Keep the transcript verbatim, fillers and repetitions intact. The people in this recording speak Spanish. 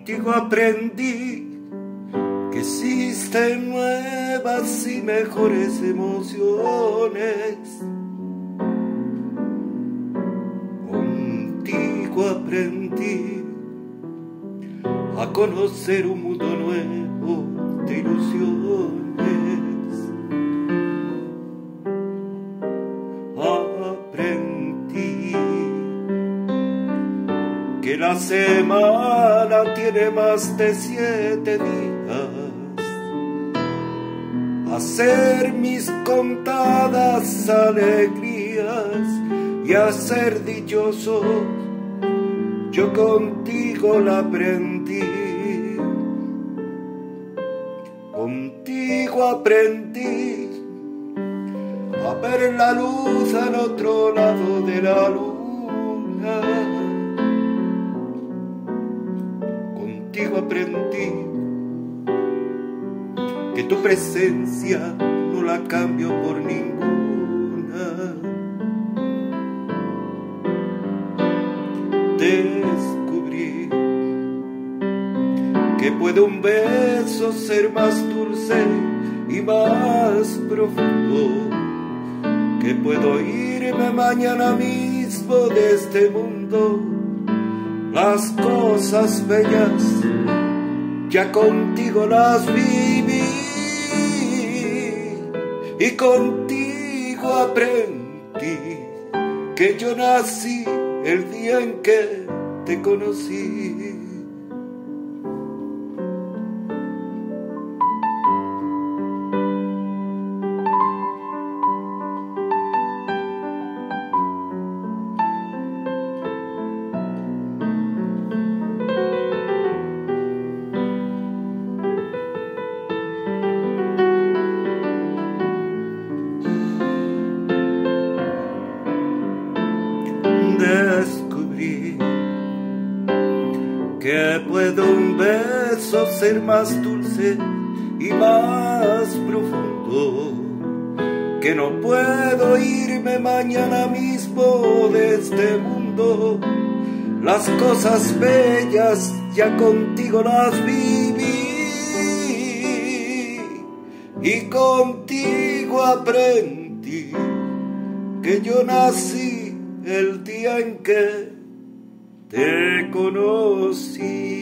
Contigo aprendí que existen nuevas y mejores emociones. Contigo aprendí a conocer un mundo nuevo de ilusiones. Aprendí que la semana tiene más de siete días, hacer mis contadas alegrías y a ser dichoso. Yo contigo la aprendí, contigo aprendí a ver la luz al otro lado de la luna. Contigo aprendí que tu presencia no la cambio por ninguna. Descubrí que puede un beso ser más dulce y más profundo, que puedo irme mañana mismo de este mundo. Las cosas bellas ya contigo las viví y contigo aprendí que yo nací el día en que te conocí. Descubrí que puede un beso ser más dulce y más profundo, que no puedo irme mañana mismo de este mundo. Las cosas bellas ya contigo las viví y contigo aprendí que yo nací el día en que te conocí.